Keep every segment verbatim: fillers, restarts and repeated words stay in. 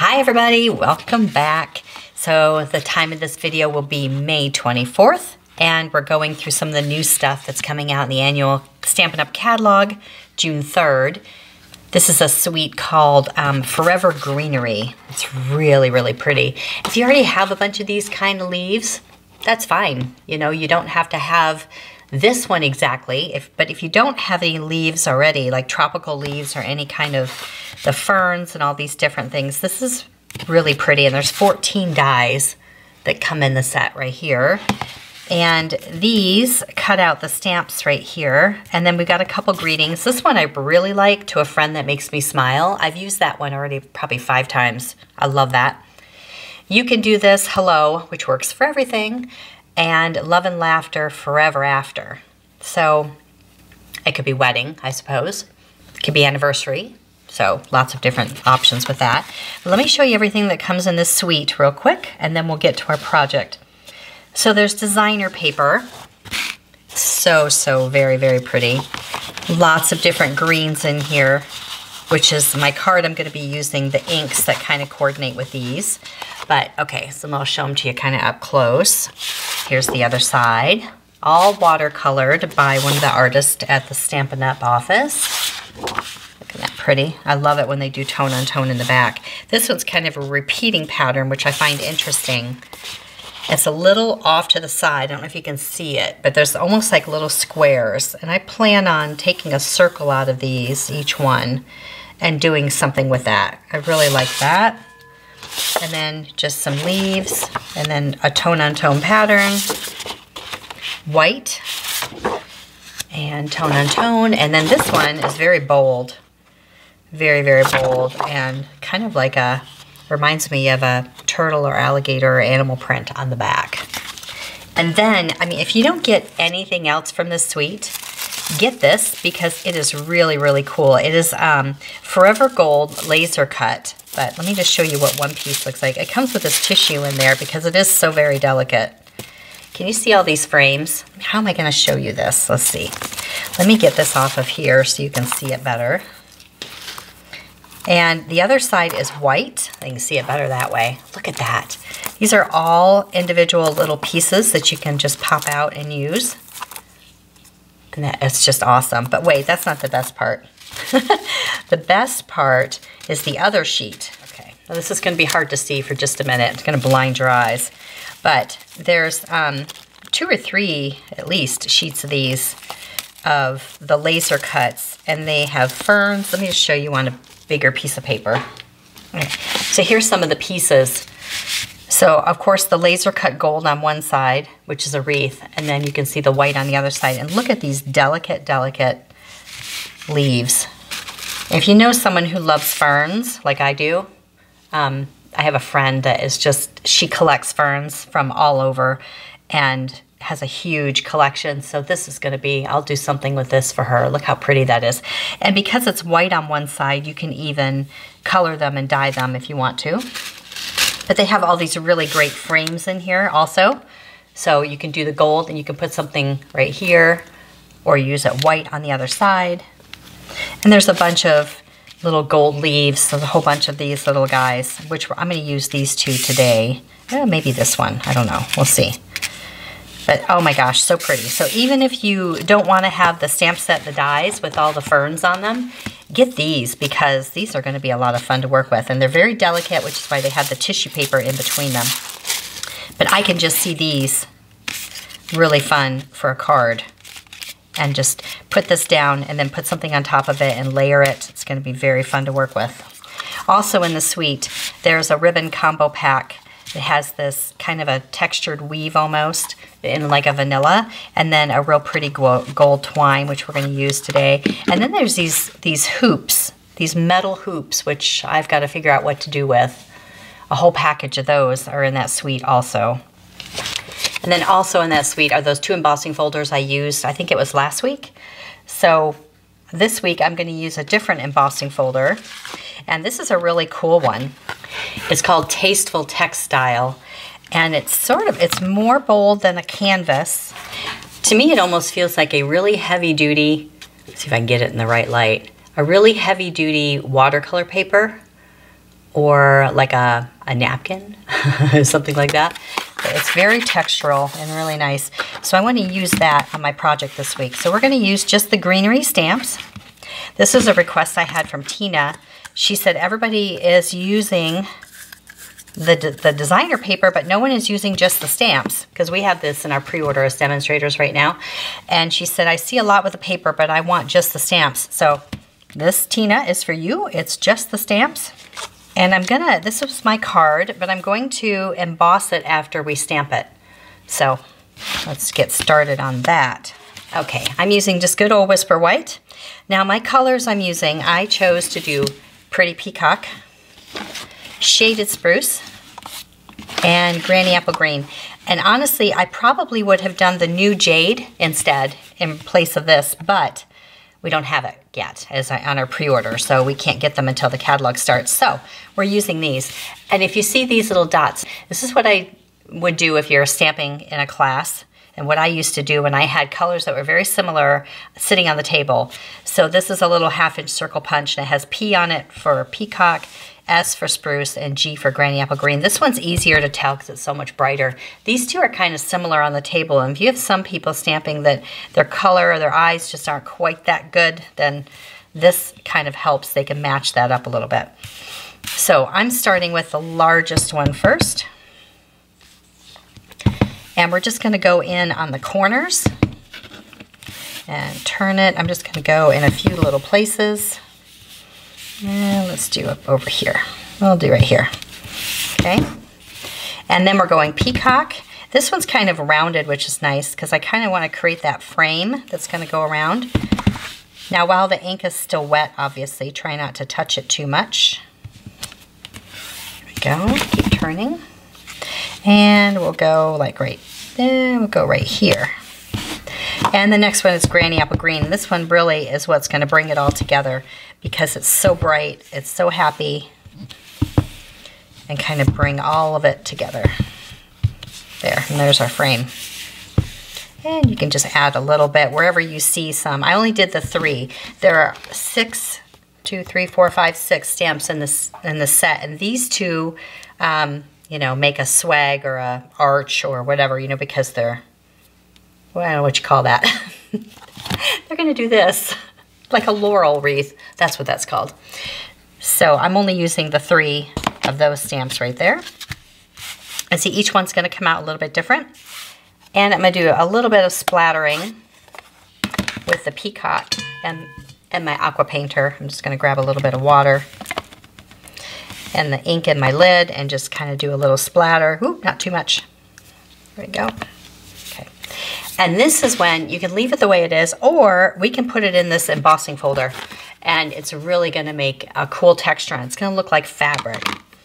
Hi everybody, welcome back. So the time of this video will be May twenty-fourth, and we're going through some of the new stuff that's coming out in the annual Stampin' Up catalog, June third. This is a suite called um, Forever Greenery. It's really, really pretty. If you already have a bunch of these kind of leaves, that's fine. You know, you don't have to have this one exactly, if, but if you don't have any leaves already, like tropical leaves or any kind of the ferns and all these different things, this is really pretty. And there's fourteen dies that come in the set right here. And these cut out the stamps right here. And then we got a couple greetings. This one I really like, To a Friend That Makes Me Smile. I've used that one already probably five times. I love that. You can do this hello, which works for everything, and Love and Laughter Forever After. So it could be wedding, I suppose. It could be anniversary. So lots of different options with that. But let me show you everything that comes in this suite real quick, and then we'll get to our project. So there's designer paper. So, so very, very pretty. Lots of different greens in here, which is my card. I'm going to be using the inks that kind of coordinate with these. But okay, so I'll show them to you kind of up close. Here's the other side. All watercolored by one of the artists at the Stampin' Up office. Look at that pretty. I love it when they do tone on tone in the back. This one's kind of a repeating pattern, which I find interesting. It's a little off to the side. I don't know if you can see it, but there's almost like little squares. And I plan on taking a circle out of these, each one, and doing something with that. I really like that. And then just some leaves, and then a tone-on-tone pattern, white, and tone-on-tone. And then this one is very bold, very, very bold, and kind of like a, reminds me of a turtle or alligator or animal print on the back. And then, I mean, if you don't get anything else from this suite, get this because it is really, really cool. It is um, Forever Gold laser cut. But let me just show you what one piece looks like. It comes with this tissue in there because it is so very delicate. Can you see all these frames? How am I going to show you this? Let's see. Let me get this off of here so you can see it better. And the other side is white. I can see it better that way. Look at that. These are all individual little pieces that you can just pop out and use. And that is just awesome. But wait, that's not the best part. The best part is the other sheet. Okay, well, this is going to be hard to see for just a minute. It's going to blind your eyes. But there's um, two or three, at least, sheets of these of the laser cuts. And they have ferns. Let me just show you on a bigger piece of paper. Okay. So here's some of the pieces. So, of course, the laser cut gold on one side, which is a wreath. And then you can see the white on the other side. And look at these delicate, delicate leaves. If you know someone who loves ferns, like I do, um, I have a friend that is just, she collects ferns from all over and has a huge collection. So this is going to be, I'll do something with this for her. Look how pretty that is. And because it's white on one side, you can even color them and dye them if you want to. But they have all these really great frames in here also. So you can do the gold and you can put something right here, or use it white on the other side. And there's a bunch of little gold leaves. There's a whole bunch of these little guys, which I'm going to use these two today. Eh, maybe this one. I don't know. We'll see. But oh my gosh, so pretty. So even if you don't want to have the stamp set, the dies with all the ferns on them, get these because these are going to be a lot of fun to work with. And they're very delicate, which is why they have the tissue paper in between them. But I can just see these really fun for a card. And just put this down and then put something on top of it and layer it. It's going to be very fun to work with. Also in the suite, there's a ribbon combo pack. It has this kind of a textured weave almost in like a vanilla, and then a real pretty gold twine, which we're going to use today. And then there's these, these hoops, these metal hoops, which I've got to figure out what to do with. A whole package of those are in that suite also. And then also in that suite are those two embossing folders I used, I think it was last week. So this week I'm going to use a different embossing folder. And this is a really cool one. It's called Tasteful Textile. And it's sort of, it's more bold than a canvas. To me, it almost feels like a really heavy duty, let's see if I can get it in the right light, a really heavy duty watercolor paper or like a, a napkin, something like that. It's very textural and really nice. So I want to use that on my project this week. So we're going to use just the greenery stamps. This is a request I had from Tina. She said everybody is using the, the designer paper, but no one is using just the stamps, because we have this in our pre-order as demonstrators right now. And she said, I see a lot with the paper, but I want just the stamps. So this, Tina, is for you. It's just the stamps. And I'm gonna, this was my card, but I'm going to emboss it after we stamp it. So let's get started on that. Okay, I'm using just good old Whisper White. Now my colors I'm using, I chose to do Pretty Peacock, Shaded Spruce, and Granny Apple Green. And honestly, I probably would have done the New Jade instead in place of this, but we don't have it yet as I, on our pre-order, so we can't get them until the catalog starts. So we're using these. And if you see these little dots, this is what I would do if you're stamping in a class, and what I used to do when I had colors that were very similar sitting on the table. So this is a little half inch circle punch, and it has P on it for peacock, S for spruce, and G for Granny Apple Green. This one's easier to tell because it's so much brighter. These two are kind of similar on the table, and if you have some people stamping that their color or their eyes just aren't quite that good, then this kind of helps. They can match that up a little bit. So I'm starting with the largest one first. And we're just going to go in on the corners and turn it. I'm just going to go in a few little places. And let's do it over here. We'll do right here. Okay. And then we're going peacock. This one's kind of rounded, which is nice because I kind of want to create that frame that's going to go around. Now, while the ink is still wet, obviously, try not to touch it too much. There we go. Keep turning. And we'll go like right there. We'll go right here. And the next one is Granny Apple Green. This one really is what's going to bring it all together because it's so bright, it's so happy, and kind of bring all of it together. There, and there's our frame. And you can just add a little bit wherever you see some. I only did the three. There are six, two, three, four, five, six stamps in this in the set, and these two, um, you know, make a swag or a arch or whatever, you know, because they're, well, I don't know what you call that. They're going to do this, like a laurel wreath. That's what that's called. So I'm only using the three of those stamps right there. And see, each one's going to come out a little bit different. And I'm going to do a little bit of splattering with the peacock and, and my aqua painter. I'm just going to grab a little bit of water and the ink in my lid and just kind of do a little splatter. Ooh, not too much. There we go. Okay. And this is when you can leave it the way it is, or we can put it in this embossing folder, and it's really going to make a cool texture, and it's going to look like fabric.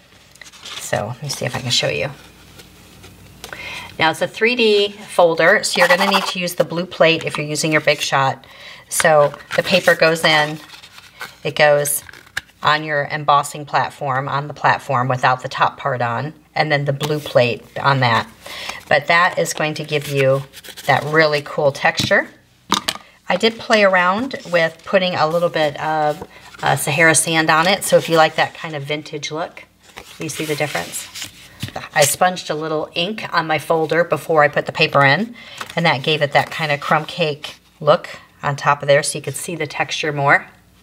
So let me see if I can show you. Now it's a three D folder, so you're going to need to use the blue plate if you're using your Big Shot. So the paper goes in, it goes on your embossing platform, on the platform without the top part on, and then the blue plate on that. But that is going to give you that really cool texture. I did play around with putting a little bit of uh, Sahara sand on it, so if you like that kind of vintage look, you see the difference? I sponged a little ink on my folder before I put the paper in, and that gave it that kind of crumb cake look on top of there so you could see the texture more.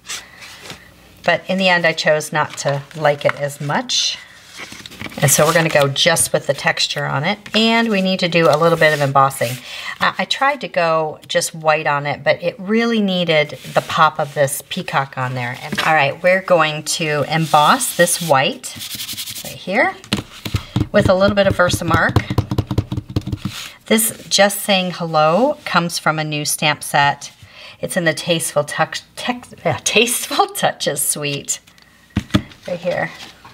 But in the end, I chose not to like it as much. And so we're going to go just with the texture on it. And we need to do a little bit of embossing. Uh, I tried to go just white on it, but it really needed the pop of this peacock on there. And, all right, we're going to emboss this white right here with a little bit of Versamark. This Just Saying Hello comes from a new stamp set. It's in the Tasteful, Touch, tex, uh, Tasteful Touches suite. Right here.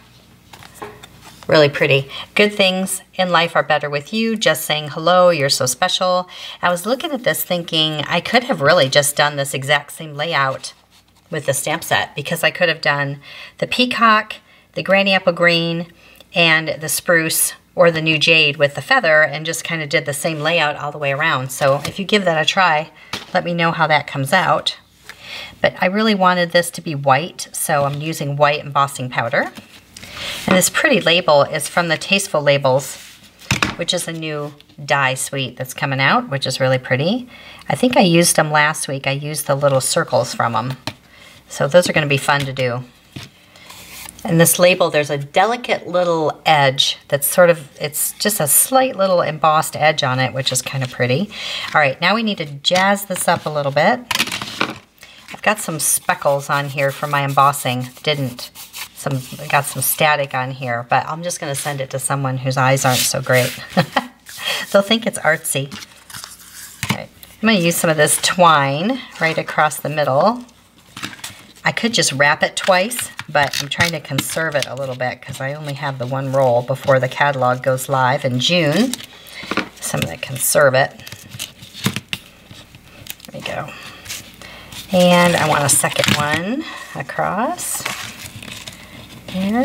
Really pretty. Good things in life are better with you. Just saying hello. You're so special. I was looking at this thinking I could have really just done this exact same layout with the stamp set, because I could have done the peacock, the Granny Apple Green, and the spruce or the New Jade with the feather, and just kind of did the same layout all the way around. So if you give that a try, let me know how that comes out. But I really wanted this to be white, so I'm using white embossing powder. And this pretty label is from the Tasteful Labels, which is a new die suite that's coming out, which is really pretty. I think I used them last week. I used the little circles from them. So those are going to be fun to do. And this label, there's a delicate little edge that's sort of, it's just a slight little embossed edge on it, which is kind of pretty. All right, now we need to jazz this up a little bit. I've got some speckles on here for my embossing. Didn't, some, got some static on here, but I'm just gonna send it to someone whose eyes aren't so great. They'll think it's artsy. All right, I'm gonna use some of this twine right across the middle. I could just wrap it twice, but I'm trying to conserve it a little bit because I only have the one roll before the catalog goes live in June. So I'm going to conserve it. There we go. And I want a second one across here.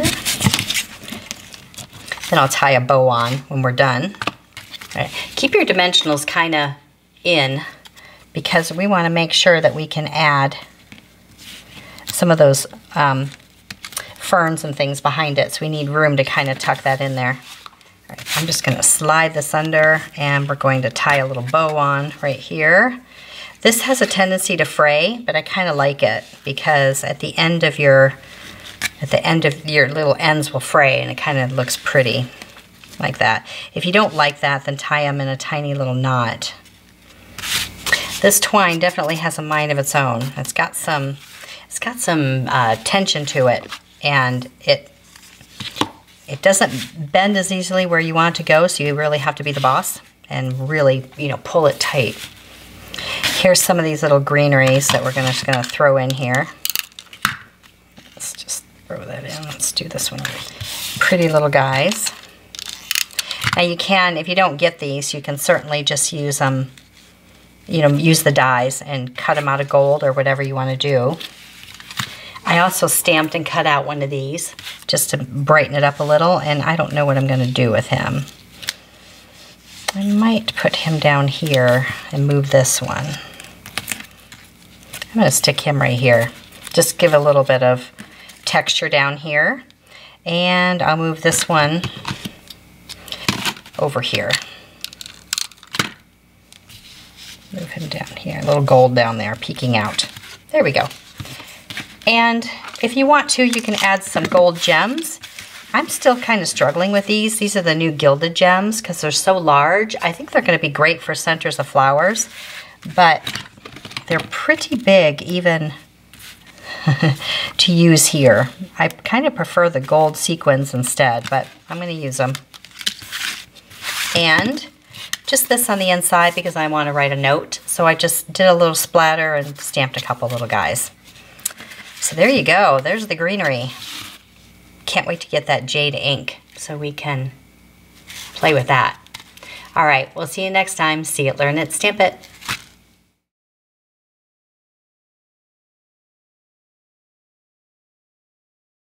Then I'll tie a bow on when we're done. All right. Keep your dimensionals kind of in because we want to make sure that we can add some of those um, ferns and things behind it, so we need room to kind of tuck that in there. All right, I'm just going to slide this under, and we're going to tie a little bow on right here. This has a tendency to fray, but I kind of like it because at the end of your at the end of your little ends will fray, and it kind of looks pretty like that. If you don't like that, then tie them in a tiny little knot. This twine definitely has a mind of its own. It's got some. It's got some uh, tension to it, and it it doesn't bend as easily where you want it to go, so you really have to be the boss and really, you know, pull it tight. Here's some of these little greeneries that we're gonna, just going to throw in here. Let's just throw that in. Let's do this one. Pretty little guys. Now you can, if you don't get these, you can certainly just use them, you know, use the dies and cut them out of gold or whatever you want to do. I also stamped and cut out one of these just to brighten it up a little, and I don't know what I'm going to do with him. I might put him down here and move this one. I'm going to stick him right here. Just give a little bit of texture down here, and I'll move this one over here. Move him down here, a little gold down there peeking out. There we go. And if you want to, you can add some gold gems. I'm still kind of struggling with these. These are the new gilded gems because they're so large. I think they're going to be great for centers of flowers, but they're pretty big even to use here. I kind of prefer the gold sequins instead, but I'm going to use them. And just this on the inside because I want to write a note. So I just did a little splatter and stamped a couple little guys. So there you go, there's the greenery. Can't wait to get that jade ink so we can play with that. All right, we'll see you next time. See it, learn it, stamp it.